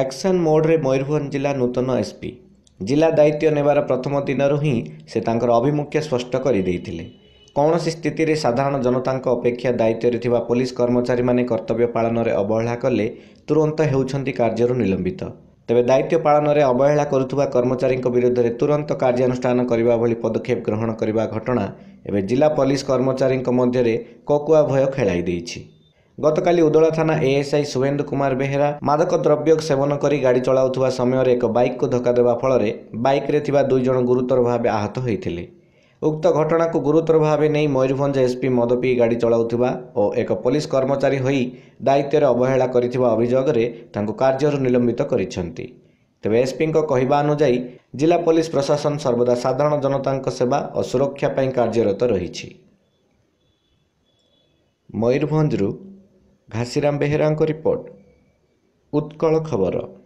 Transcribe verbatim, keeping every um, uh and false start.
Action मोड्रे Mayurbhanj जिला नूतन SP जिला दायित्व नेबार प्रथम दिन ही से तांकर अभिमुख्य स्पष्ट करदेइथिले। कौन सी स्थिति रे साधारण जनता अपेक्षा दायित्व थिबा पुलिस कर्मचारी माने कर्तव्य पालन में अवहेला कले तुरंत हेउछंती कार्यरू निलंबित। तेबे दायित्व पालन में अवहेला करुथुबा कर्मचारी विरुद्ध में तुरंत कार्यानुष्ठान करने भली पदक्षेप ग्रहण करने घटना एवं जिला पुलिस कर्मचारी मध्य ककुआ भय खेलाई देइछि। गतकाली उदला थाना एएसआई शुभेन्दु कुमार बेहेरा मादक द्रव्य सेवन कर गाड़ी चलाउथुबा समय एक बाइक को धक्का देवा फल बाइक रे थिबा दुई जन गुरुतर भाव आहत होइथिले। उक्त घटना को गुरुतर भाव नहीं मयूरभंज एसपी मद पी गाड़ी चलाउथुबा और एक पुलिस कर्मचारी होई दायित्व अवहेला करिथिबा अभियोग रे तांको कार्यरू निलंबित करिसेंती। तेबे एसपी को कहवा अनुसार जिला पुलिस प्रशासन सर्वदा साधारण जनता सेवा और सुरक्षा पई कार्यरत रहिछि। मयूरभंजरू घासीराम बेहेरा रिपोर्ट, उत्कल खबर।